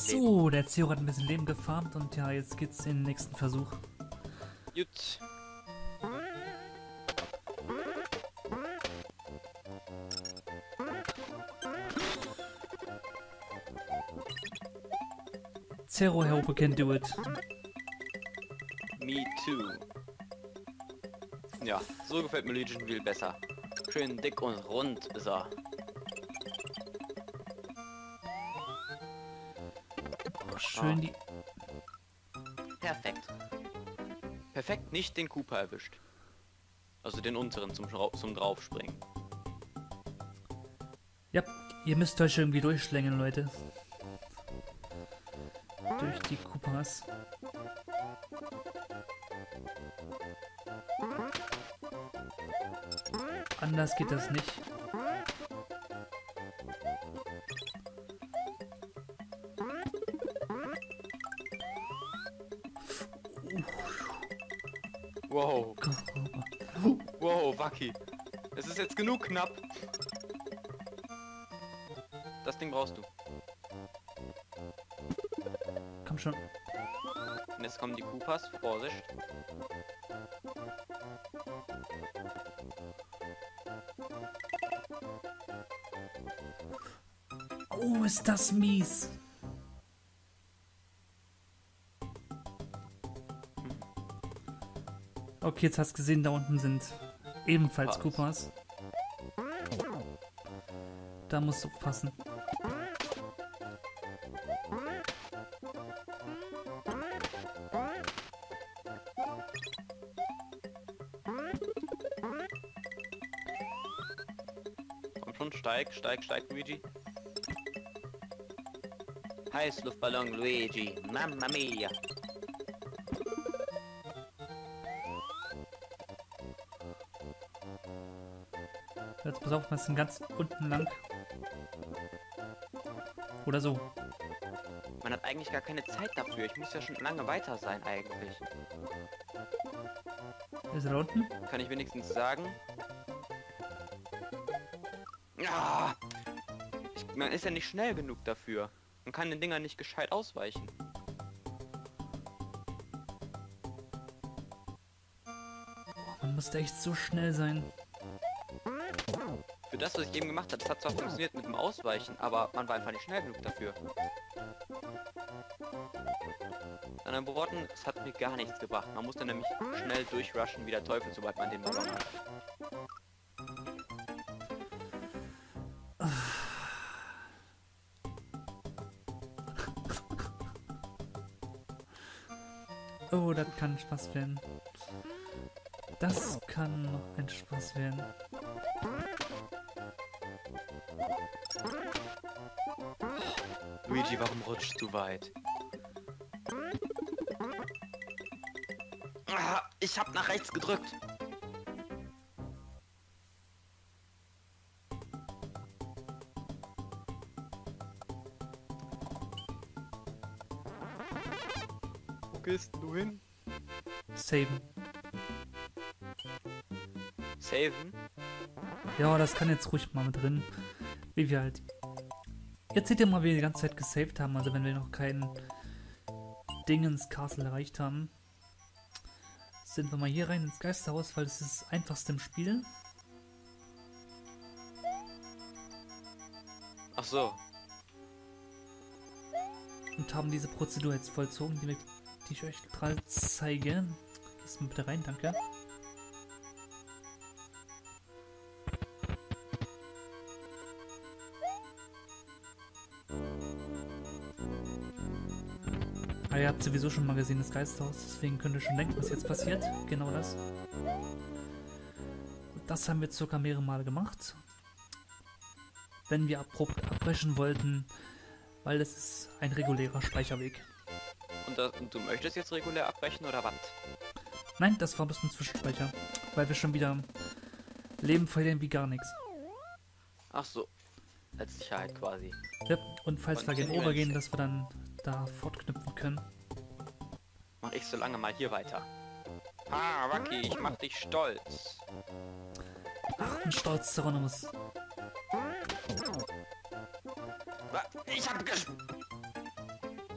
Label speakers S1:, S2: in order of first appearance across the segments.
S1: Leben.
S2: So, der Zero hat ein bisschen Leben gefarmt und ja, jetzt geht's in den nächsten Versuch.
S1: Gut.
S2: Zero, I hope you can do it.
S1: Me too. Ja, so gefällt mir Luigi viel besser. Schön dick und rund ist er.
S2: Schön die...
S1: Perfekt. Perfekt nicht den Cooper erwischt. Also den unteren zum Draufspringen.
S2: Ja, ihr müsst euch irgendwie durchschlängeln, Leute. Durch die Koopas. Anders geht das nicht.
S1: Wow. Wow, Wacky. Es ist jetzt genug knapp. Das Ding brauchst du.
S2: Komm schon.
S1: Und jetzt kommen die Koopas. Vorsicht.
S2: Oh, ist das mies. Okay, jetzt hast du gesehen, da unten sind ebenfalls Koopas. Da musst du aufpassen.
S1: Komm schon, steig, Luigi. Heißluftballon, Luigi. Mamma mia.
S2: Jetzt pass auf, wir sind ganz unten lang. Oder so.
S1: Man hat eigentlich gar keine Zeit dafür. Ich muss ja schon lange weiter sein eigentlich.
S2: Ist er da unten?
S1: Kann ich wenigstens sagen. Ja, man ist ja nicht schnell genug dafür. Man kann den Dingern nicht gescheit ausweichen.
S2: Man musste echt so schnell sein.
S1: Für das, was ich eben gemacht habe, das hat zwar funktioniert mit dem Ausweichen, aber man war einfach nicht schnell genug dafür. In anderen Worten, es hat mir gar nichts gebracht. Man musste nämlich schnell durchrushen wie der Teufel, sobald man den Ballon hat.
S2: Oh, das kann Spaß werden. Das kann noch ein Spaß werden.
S1: Luigi, warum rutschst du weit? Ah, ich hab nach rechts gedrückt. Wo gehst du hin?
S2: Saven.
S1: Saven?
S2: Ja, das kann jetzt ruhig mal mit drin. Wie wir halt. Jetzt seht ihr mal, wie wir die ganze Zeit gesaved haben. Also wenn wir noch kein Ding ins Castle erreicht haben, sind wir mal hier rein ins Geisterhaus, weil das ist das einfachste im Spiel.
S1: Ach so.
S2: Und haben diese Prozedur jetzt vollzogen, die ich euch gerade zeige. Gehst mal bitte rein, danke. Ah, ihr habt sowieso schon mal gesehen, das Geisterhaus, deswegen könnt ihr schon denken, was jetzt passiert. Genau das. Und das haben wir circa mehrere Male gemacht. Wenn wir abrupt abbrechen wollten, weil das ist ein regulärer Speicherweg.
S1: Und du möchtest jetzt regulär abbrechen oder was?
S2: Nein, das war bloß ein Zwischenspeicher, weil wir schon wieder Leben verlieren wie gar nichts.
S1: Ach so. Als Sicherheit quasi.
S2: Ja, und falls wir gegen Over gehen, dass wir dann da fortknüpfen können.
S1: Mach ich so lange mal hier weiter. Ah, Wacky, ich mach dich stolz.
S2: Ach, ein Stolz Zeronomus.
S1: Ich hab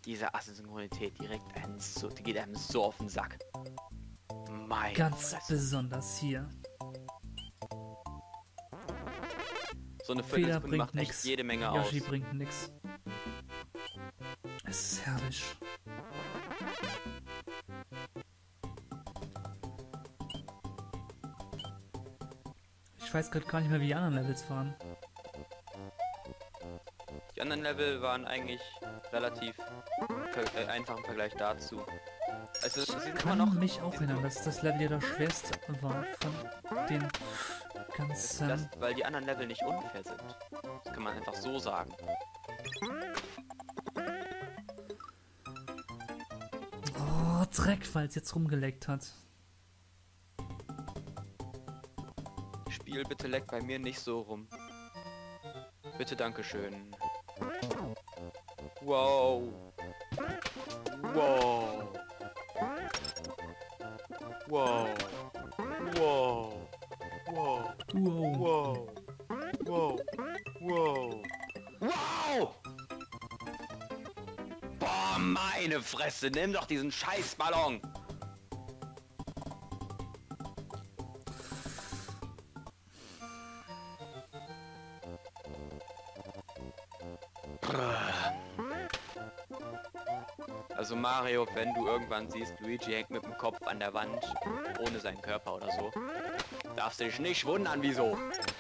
S1: Diese Asynchronität die geht einem so auf den Sack. Mein
S2: Ganz
S1: Fresse.
S2: besonders hier.
S1: So eine
S2: Fehler
S1: Viertelsekunde
S2: bringt
S1: macht echt
S2: nix.
S1: jede Menge
S2: Yoshi
S1: aus.
S2: bringt nix. Es ist herrlich. Ich weiß gerade gar nicht mehr, wie die anderen Levels waren.
S1: Die anderen Level waren eigentlich relativ einfach im Vergleich dazu. Also sie
S2: Ich
S1: sind immer
S2: kann
S1: noch
S2: mich auch erinnern, dass das Level ja das schwerste war von den ganzen...
S1: weil die anderen Level nicht unfair sind. Das kann man einfach so sagen.
S2: Oh, Dreck, weil es jetzt rumgeleckt hat.
S1: Spiel, bitte leck bei mir nicht so rum. Bitte, dankeschön. Wow. Wow. Wow. Wow. Wow.
S2: Wow.
S1: Wow. Wow. Wow! Boah, meine Fresse, nimm doch diesen Scheißballon! Also Mario, wenn du irgendwann siehst, Luigi hängt mit dem Kopf an der Wand, ohne seinen Körper oder so, darfst du dich nicht wundern, wieso.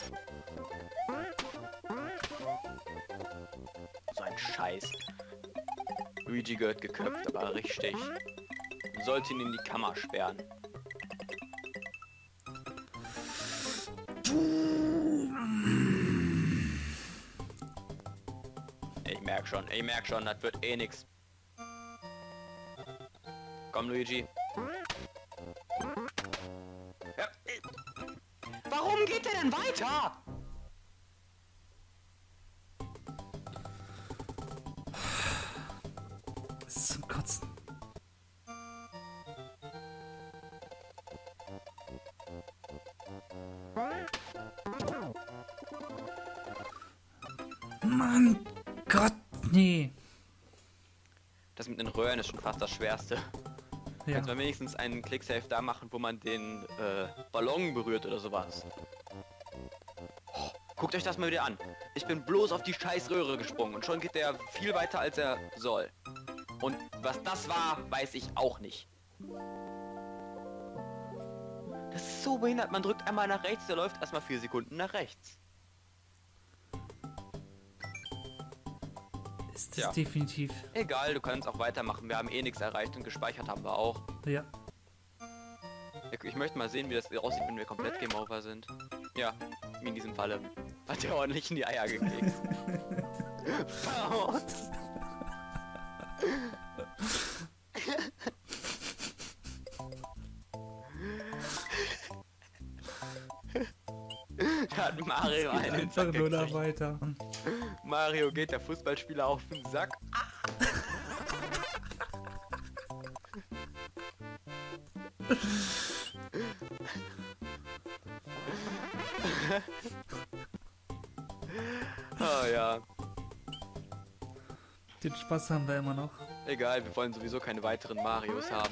S1: So ein Scheiß. Luigi gehört geköpft, aber richtig. Man sollte ihn in die Kammer sperren. Ich merk schon, das wird eh nix. Komm, Luigi. Ja. Warum geht der denn weiter?
S2: Das ist zum Kotzen. Mann, Gott, nee.
S1: Das mit den Röhren ist schon fast das Schwerste.
S2: Ja.
S1: Kannst man wenigstens einen Click-Save da machen, wo man den Ballon berührt oder sowas. Oh, guckt euch das mal wieder an. Ich bin bloß auf die scheiß Röhre gesprungen und schon geht der viel weiter, als er soll. Und was das war, weiß ich auch nicht. Das ist so behindert. Man drückt einmal nach rechts, der läuft erstmal 4 Sekunden nach rechts.
S2: Ist das
S1: Ja.
S2: definitiv.
S1: Egal, du kannst auch weitermachen. Wir haben eh nichts erreicht und gespeichert haben wir auch.
S2: Ja.
S1: Ich möchte mal sehen, wie das aussieht, wenn wir komplett Game Over sind. Ja, wie in diesem Falle. Hat er ordentlich in die Eier gekriegt. Faust. Da hat Mario einen
S2: Einfach
S1: Sack
S2: nur da
S1: gekriegt.
S2: weiter.
S1: Mario geht der Fußballspieler auf den Sack. Oh ja.
S2: Den Spaß haben wir immer noch.
S1: Egal, wir wollen sowieso keine weiteren Marios haben.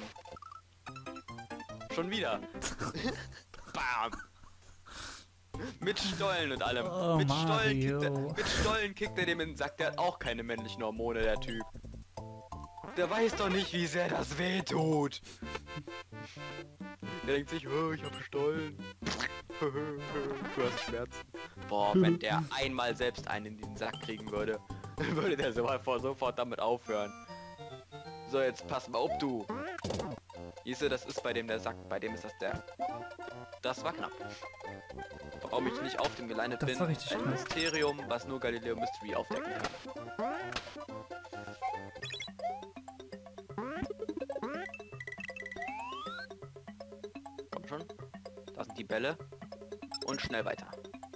S1: Schon wieder. Bam. Mit Stollen und allem.
S2: Oh,
S1: mit Stollen
S2: Mario.
S1: mit Stollen kickt er dem in den Sack. Der hat auch keine männlichen Hormone, der Typ. Der weiß doch nicht, wie sehr das weh tut. Der denkt sich, oh, ich hab Stollen. Du hast Schmerzen. Boah, wenn der einmal selbst einen in den Sack kriegen würde, würde der sofort damit aufhören. So, jetzt pass mal auf, du. Siehst du, das ist bei dem der Sack, bei dem ist das der. Das war knapp. Warum ich nicht auf dem gelandet
S2: Das
S1: bin,
S2: war richtig
S1: ein
S2: knapp.
S1: Mysterium, was nur Galileo Mystery aufdecken kann. Komm schon. Da sind die Bälle. Und schnell weiter.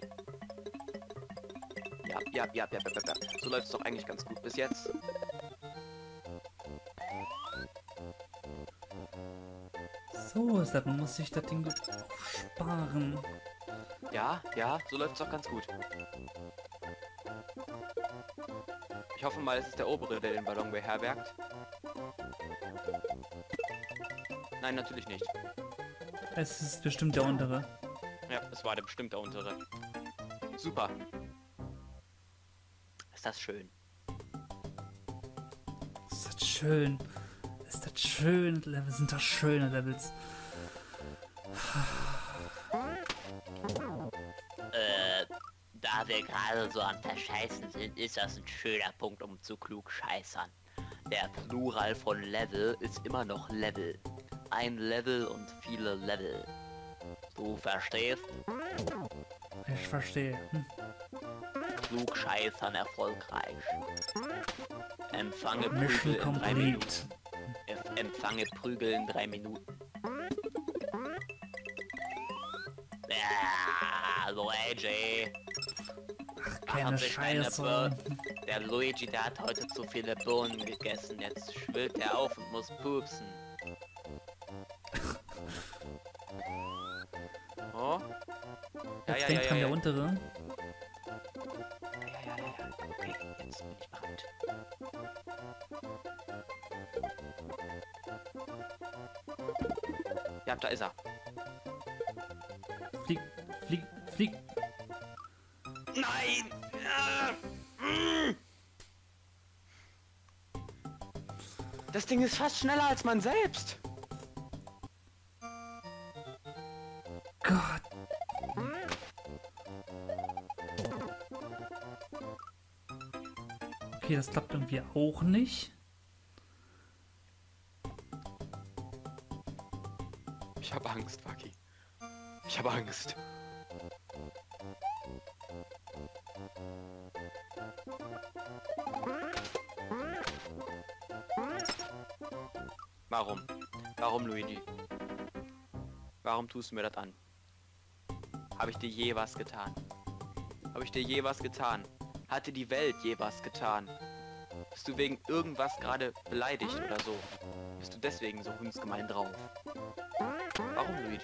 S1: Ja. So läuft es doch eigentlich ganz gut bis jetzt.
S2: So ist das, man muss sich das Ding gut aufsparen.
S1: Ja, so läuft es doch ganz gut. Ich hoffe mal, es ist der obere, der den Ballon beherbergt. Nein, natürlich nicht.
S2: Es ist bestimmt der untere.
S1: Ja, es war der bestimmt der untere. Super. Ist das schön.
S2: Ist das schön. Ist das schön. Level sind das schöne Levels.
S3: Da wir gerade so am Verscheißen sind, ist das ein schöner Punkt, um zu klug scheißern. Der Plural von Level ist immer noch Level. Ein Level und viele Level. Du verstehst?
S2: Ich verstehe.
S3: Klug scheißern erfolgreich. Empfange
S2: Mission
S3: Prügel in 3
S2: complete.
S3: Minuten. Empfange Prügel in 3 Minuten. Ja, Luigi.
S2: Keine
S3: sich eine
S2: Scheiße.
S3: Der Luigi, der hat heute zu viele Bohnen gegessen. Jetzt schwillt er auf und muss pupsen.
S1: Oh. Ja,
S2: Jetzt
S1: ja,
S2: denkt
S1: ja,
S2: dran,
S1: ja,
S2: der
S1: ja.
S2: untere.
S3: Ja. Okay, jetzt bin ich bereit.
S1: Ja, da ist er.
S2: Flieg, flieg, flieg.
S1: Nein! Das Ding ist fast schneller als man selbst.
S2: Gott. Okay, das klappt irgendwie auch nicht.
S1: Ich habe Angst, Waki. Ich habe Angst. Warum? Warum, Luigi? Warum tust du mir das an? Habe ich dir je was getan? Habe ich dir je was getan? Hat dir die Welt je was getan? Bist du wegen irgendwas gerade beleidigt oder so? Bist du deswegen so hundsgemein drauf? Warum, Luigi?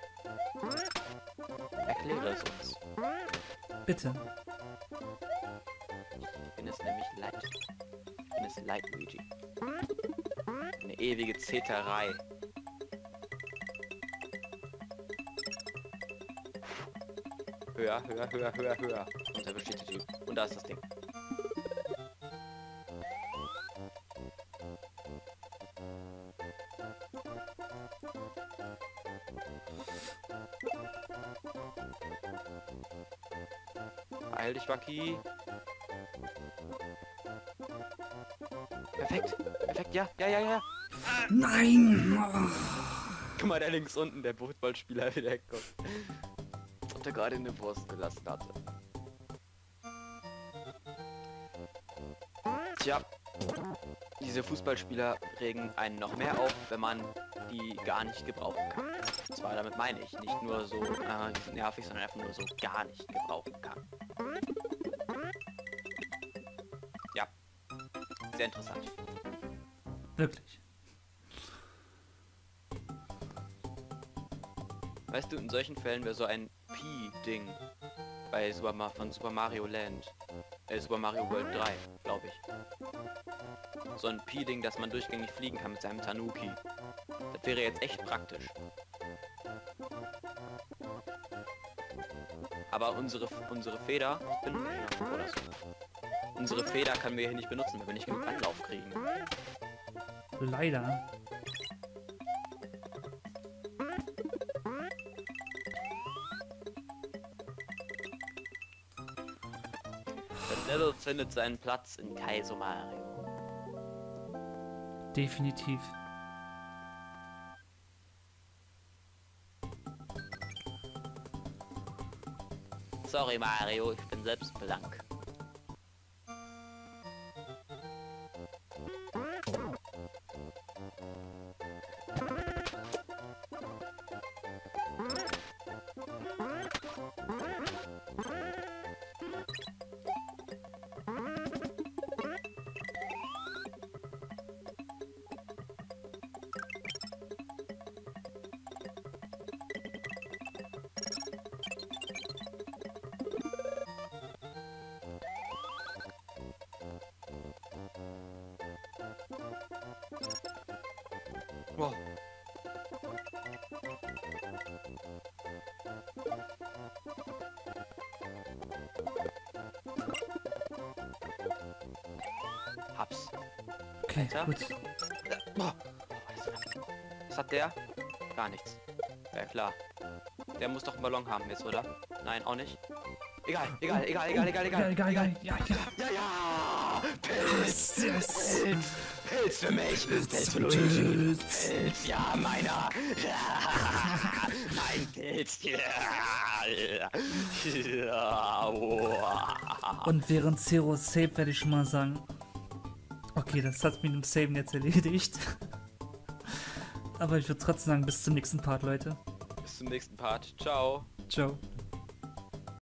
S1: Erkläre es uns.
S2: Bitte.
S1: Ich bin es nämlich leid. Ich bin es leid, Luigi. Eine ewige Zeterei. Höher, höher, höher, höher, höher. Und da besteht der Typ. Und da ist das Ding. Beeil dich, Waki. Perfekt. Perfekt, ja, ja, ja, ja.
S2: Nein!
S1: Guck mal, der links unten, der Footballspieler, wie der kommt. Und der gerade eine Wurst gelassen hatte. Tja, diese Fußballspieler regen einen noch mehr auf, wenn man die gar nicht gebrauchen kann. Und zwar damit meine ich, nicht nur so die sind nervig, sondern einfach nur so gar nicht gebrauchen kann. Ja, sehr interessant.
S2: Wirklich.
S1: Weißt du, in solchen Fällen wäre so ein Pi-Ding bei von Super Mario Land, Super Mario World 3, glaube ich. So ein Pi-Ding, dass man durchgängig fliegen kann mit seinem Tanuki. Das wäre jetzt echt praktisch. Aber unsere Feder, oder so. Unsere Feder können wir hier nicht benutzen, wenn wir nicht genug Anlauf kriegen.
S2: Leider.
S1: Das Level findet seinen Platz in Kaizo Mario.
S2: Definitiv.
S3: Sorry Mario, ich bin selbst blank.
S2: Okay,
S1: Alter.
S2: gut.
S1: Boah. Was hat der? Gar nichts. Ja klar. Der muss doch einen Ballon haben jetzt, oder? Nein, auch nicht. Egal.
S2: Egal. Ja,
S1: Ja! Pilz!
S2: Yes.
S1: Pilz für mich! Pilz für Luigi! Pilz, ja, meiner! Ein Pilz!
S2: Und während Zero save werde ich schon mal sagen. Okay, das hat mit dem Saven jetzt erledigt. Aber ich würde trotzdem sagen, bis zum nächsten Part, Leute.
S1: Bis zum nächsten Part. Ciao!
S2: Ciao.